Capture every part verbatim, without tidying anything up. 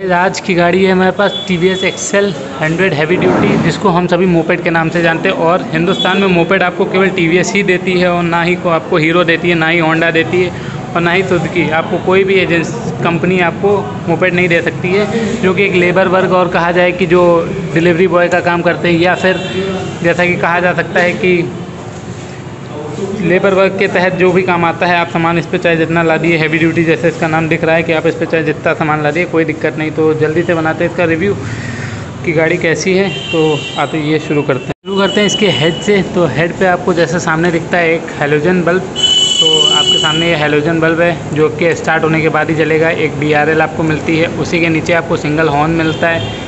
आज की गाड़ी है हमारे पास T V S XL hundred heavy duty, जिसको हम सभी मोपेड के नाम से जानते हैं। और हिंदुस्तान में मोपेड आपको केवल टी वी एस ही देती है, और ना ही को आपको हीरो देती है, ना ही होंडा देती है, और ना ही सुजुकी। आपको कोई भी एजेंसी कंपनी आपको मोपेड नहीं दे सकती है, जो कि एक लेबर वर्ग और कहा जाए कि जो डिलीवरी बॉय का काम करते हैं, या फिर जैसा कि कहा जा सकता है कि लेबर वर्क के तहत जो भी काम आता है, आप सामान इस पर चाहे जितना ला दिए, हैवी ड्यूटी जैसे इसका नाम दिख रहा है कि आप इस पर चाहे जितना सामान ला दिए, कोई दिक्कत नहीं। तो जल्दी से बनाते हैं इसका रिव्यू कि गाड़ी कैसी है। तो आते ये शुरू करते हैं शुरू करते हैं इसके हेड से। तो हेड पे आपको जैसे सामने दिखता है एक हेलोजन बल्ब, तो आपके सामने ये हेलोजन बल्ब है, जो कि स्टार्ट होने के बाद ही जलेगा। एक डी आर एल आपको मिलती है, उसी के नीचे आपको सिंगल हॉर्न मिलता है।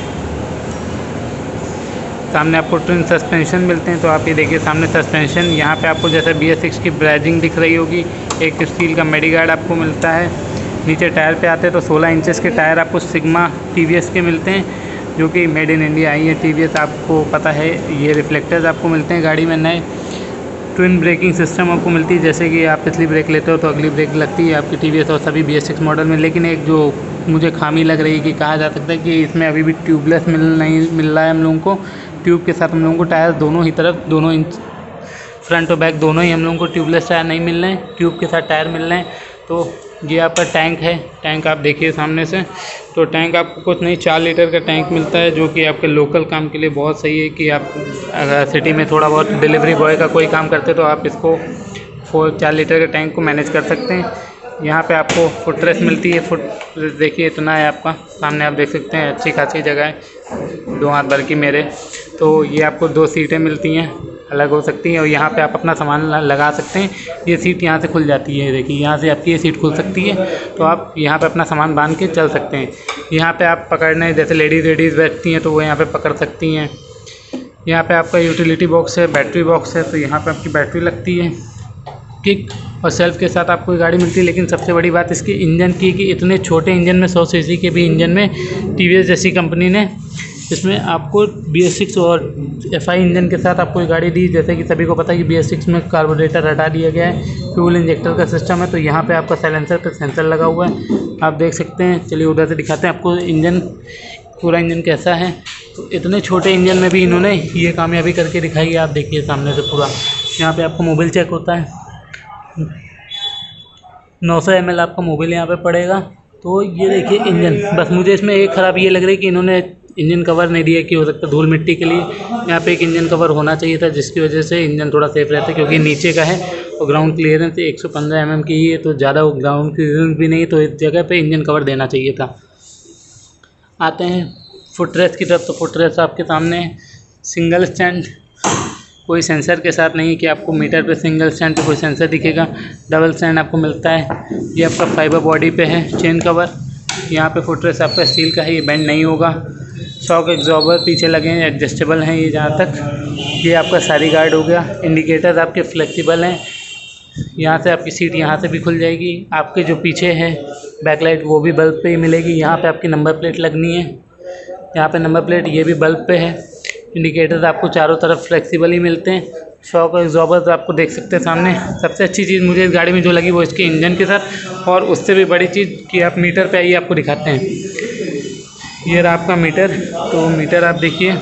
सामने आपको ट्विन सस्पेंशन मिलते हैं। तो आप ये देखिए सामने सस्पेंशन, यहाँ पे आपको जैसे बी एस सिक्स की ब्रैजिंग दिख रही होगी। एक स्टील का मेडीगार्ड आपको मिलता है। नीचे टायर पे आते हैं तो सोलह इंचेस के टायर आपको सिग्मा टी वी एस के मिलते हैं, जो कि मेड इन इंडिया आई है टी वी एस, आपको पता है। ये रिफ्लेक्टर्स आपको मिलते हैं गाड़ी में नए। ट्विन ब्रेकिंग सिस्टम आपको मिलती है, जैसे कि आप पिछली ब्रेक लेते हो तो अगली ब्रेक लगती है आपकी टी वी एस और सभी बी एस सिक्स मॉडल में। लेकिन एक जो मुझे खामी लग रही है कि कहा जा सकता है कि इसमें अभी भी ट्यूबलेस मिल नहीं मिल रहा है हम लोगों को। ट्यूब के साथ हम लोगों को टायर दोनों ही तरफ, दोनों इंच फ्रंट और बैक दोनों ही हम लोगों को ट्यूबलेस टायर नहीं मिल रहे हैं, ट्यूब के साथ टायर मिल रहे हैं। तो ये आपका टैंक है, टैंक आप देखिए सामने से। तो टैंक आपको कुछ नहीं, चार लीटर का टैंक मिलता है, जो कि आपके लोकल काम के लिए बहुत सही है। कि आप अगर सिटी में थोड़ा बहुत डिलीवरी बॉय का कोई काम करते तो आप इसको फोर चार लीटर के टैंक को मैनेज कर सकते हैं। यहाँ पे आपको फुट रेस्ट मिलती है। फुट रेस्ट देखिए इतना है आपका, सामने आप देख सकते हैं, अच्छी खासी जगह है, दो हाथ भर की मेरे। तो ये आपको दो सीटें मिलती हैं, अलग हो सकती हैं, और यहाँ पे आप अपना सामान लगा सकते हैं। ये सीट यहाँ से खुल जाती है, देखिए यहाँ से आपकी ये सीट खुल सकती है, तो आप यहाँ पे अपना सामान बांध के चल सकते हैं। यहाँ पे आप पकड़ने, जैसे लेडीज़ लेडीज़ बैठती हैं तो वो यहाँ पे पकड़ सकती हैं। यहाँ पे आपका यूटिलिटी बॉक्स है, बैटरी बॉक्स है, तो यहाँ पे आपकी बैटरी लगती है। किक और सेल्फ के साथ आपको गाड़ी मिलती है। लेकिन सबसे बड़ी बात इसके इंजन की, कि इतने छोटे इंजन में, सौ सीसी के भी इंजन में टी वी एस जैसी कंपनी ने इसमें आपको बी एस सिक्स और एफ आई इंजन के साथ आपको गाड़ी दी। जैसे कि सभी को पता है कि बी एस सिक्स में कार्बोरेटर हटा दिया गया है, फ्यूल इंजेक्टर का सिस्टम है। तो यहाँ पे आपका साइलेंसर पे सेंसर लगा हुआ है, आप देख सकते हैं। चलिए उधर से दिखाते हैं आपको इंजन, पूरा इंजन कैसा है। तो इतने छोटे इंजन में भी इन्होंने ये कामयाबी करके दिखाई है। आप देखिए सामने से पूरा, यहाँ पे आपका मोबिल चेक होता है, नौ सौ एम एल आपका मोबिल यहाँ पे पड़ेगा। तो ये देखिए इंजन, बस मुझे इसमें एक ख़राबी ये लग रही है कि इन्होंने इंजन कवर नहीं दिया, कि हो सकता है धूल मिट्टी के लिए यहाँ पे एक इंजन कवर होना चाहिए था, जिसकी वजह से इंजन थोड़ा सेफ रहता है। क्योंकि नीचे का है और ग्राउंड क्लियरेंस एक सौ पंद्रह एम एम की ही है, तो ज़्यादा ग्राउंड क्लियरेंस भी नहीं, तो इस जगह पे इंजन कवर देना चाहिए था। आते हैं फुट रेस्ट की तरफ। तो फुट रेस्ट आपके सामने सिंगल स्टैंड, कोई सेंसर के साथ नहीं कि आपको मीटर पे सिंगल स्टैंड पे कोई सेंसर दिखेगा। डबल स्टैंड आपको मिलता है। ये आपका फाइबर बॉडी पे है चेन कवर। यहाँ पे फुट रेस्ट आपका स्टील का है, ये बेंड नहीं होगा। शॉक एब्जॉर्बर पीछे लगे हैं, एडजस्टेबल हैं ये जहाँ तक। ये आपका सारी गार्ड हो गया। इंडिकेटर्स आपके फ्लेक्सिबल हैं, यहाँ से आपकी सीट यहाँ से भी खुल जाएगी। आपके जो पीछे है बैकलाइट वो भी बल्ब पे ही मिलेगी। यहाँ पे आपकी नंबर प्लेट लगनी है, यहाँ पे नंबर प्लेट ये भी बल्ब पे है। इंडिकेटर्स आपको चारों तरफ फ्लेक्सिबल ही मिलते हैं। शॉक एब्जॉर्बर्स आपको देख सकते हैं सामने। सबसे अच्छी चीज़ मुझे इस गाड़ी में जो लगी वो इसके इंजन के साथ, और उससे भी बड़ी चीज़ कि आप मीटर पे आइए, आपको दिखाते हैं। ये रहा आपका मीटर। तो मीटर आप देखिए,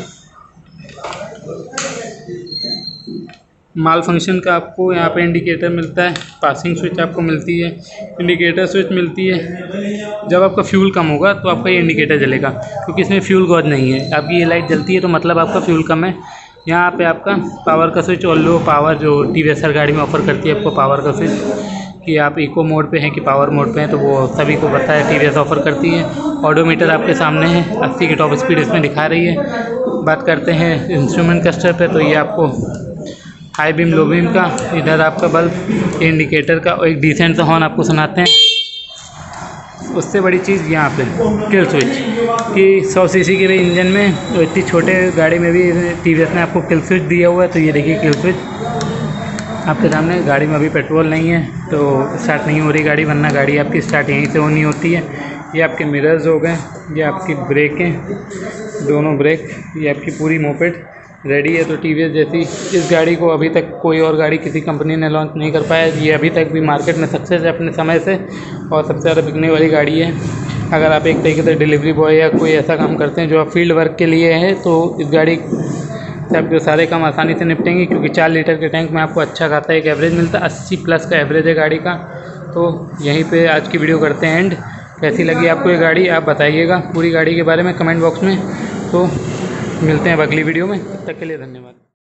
माल फंक्शन का आपको यहाँ पे इंडिकेटर मिलता है। पासिंग स्विच आपको मिलती है, इंडिकेटर स्विच मिलती है। जब आपका फ्यूल कम होगा तो आपका ये इंडिकेटर जलेगा, क्योंकि इसमें फ्यूल गॉज नहीं है। आपकी ये लाइट जलती है तो मतलब आपका फ्यूल कम है। यहाँ पे आपका पावर का स्विच और लो पावर, जो टी वी एस हर गाड़ी में ऑफर करती है आपको पावर का स्विच, कि आप इको मोड पे हैं कि पावर मोड पे हैं, तो वो सभी को पता है, टी वी एस ऑफर करती है। ऑडोमीटर आपके सामने है, अस्सी की टॉप स्पीड इसमें दिखा रही है। बात करते हैं इंस्ट्रूमेंट क्लस्टर पे, तो ये आपको हाई बीम लो बीम का, इधर आपका बल्ब, इंडिकेटर का, और एक डिसेंट सा हॉर्न आपको सुनाते हैं। उससे बड़ी चीज़ यहाँ पे किल स्विच, कि सौ सीसी के भी इंजन में, तो इतनी छोटे गाड़ी में भी टी वी एस ने आपको किल स्विच दिया हुआ है। तो ये देखिए किल स्विच आपके सामने। गाड़ी में अभी पेट्रोल नहीं है तो स्टार्ट नहीं हो रही गाड़ी, वरना गाड़ी आपकी स्टार्ट यहीं से होनी होती है। ये आपके मिरर्स हो गए, ये आपकी ब्रेकें, दोनों ब्रेक, ये आपकी पूरी मोपेड रेडी है। तो टी वी एस जैसी इस गाड़ी को अभी तक कोई और गाड़ी किसी कंपनी ने लॉन्च नहीं कर पाया। ये अभी तक भी मार्केट में सक्सेस है अपने समय से, और सबसे ज़्यादा बिकने वाली गाड़ी है। अगर आप एक तरीके से डिलीवरी बॉय या कोई ऐसा काम करते हैं जो आप फील्ड वर्क के लिए है, तो इस गाड़ी से आपके सारे काम आसानी से निपटेंगे, क्योंकि चार लीटर के टैंक में आपको अच्छा खासा एक एवरेज मिलता है। अस्सी प्लस का एवरेज है गाड़ी का। तो यहीं पे आज की वीडियो करते हैं एंड। कैसी लगी आपको ये गाड़ी आप बताइएगा पूरी गाड़ी के बारे में कमेंट बॉक्स में। तो मिलते हैं अगली वीडियो में, तब तक के लिए धन्यवाद।